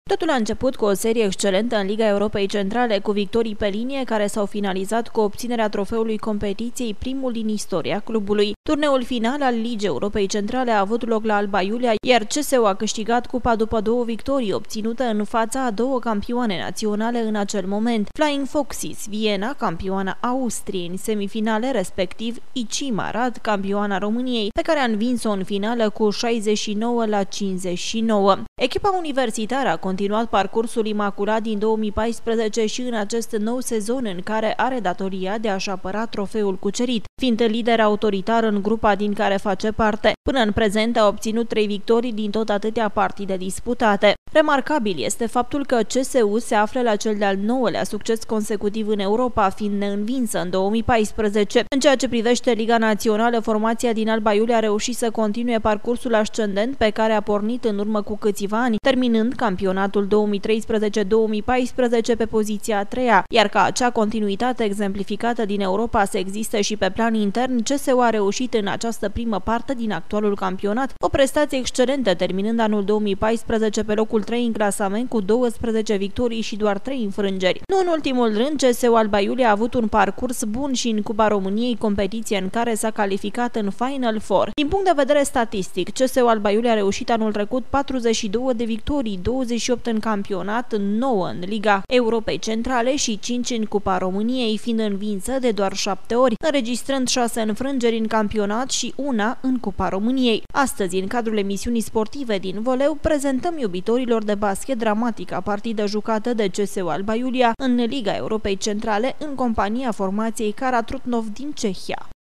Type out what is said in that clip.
Totul a început cu o serie excelentă în Liga Europei Centrale, cu victorii pe linie care s-au finalizat cu obținerea trofeului competiției, primul din istoria clubului. Turneul final al Ligii Europei Centrale a avut loc la Alba Iulia, iar CSU a câștigat cupa după două victorii obținute în fața a două campioane naționale în acel moment, Flying Foxes Viena, campioana Austriei în semifinale, respectiv IC Arad, campioana României, pe care a învins-o în finală cu 69-59. Echipa universitară a continuat parcursul imaculat din 2014 și în acest nou sezon în care are datoria de a-și apăra trofeul cucerit, fiind lider autoritar în grupa din care face parte. Până în prezent a obținut 3 victorii din tot atâtea partide disputate. Remarcabil este faptul că CSU se află la cel de-al 9-lea succes consecutiv în Europa, fiind neînvinsă în 2014. În ceea ce privește Liga Națională, formația din Alba Iulia a reușit să continue parcursul ascendent pe care a pornit în urmă cu câțiva ani, terminând campionatul 2013-2014 pe poziția a 3-a, iar ca acea continuitate exemplificată din Europa să existe și pe plan intern, CSU a reușit în această primă parte din actualul campionat o prestație excelentă, terminând anul 2014 pe locul 3 în clasament cu 12 victorii și doar 3 înfrângeri. Nu în ultimul rând, CSU Alba Iulia a avut un parcurs bun și în Cupa României, competiție în care s-a calificat în Final Four. Din punct de vedere statistic, CSU Alba Iulia a reușit anul trecut 42 de victorii, 28 în campionat, 9 în Liga Europei Centrale și 5 în Cupa României, fiind învinsă de doar 7 ori, înregistrând 6 înfrângeri în campionat și una în Cupa României. Astăzi, în cadrul emisiunii sportive din Voleu, prezentăm iubitorilor de basket dramatica partidă jucată de CSU Alba Iulia în Liga Europei Centrale în compania formației Kara Trutnov din Cehia.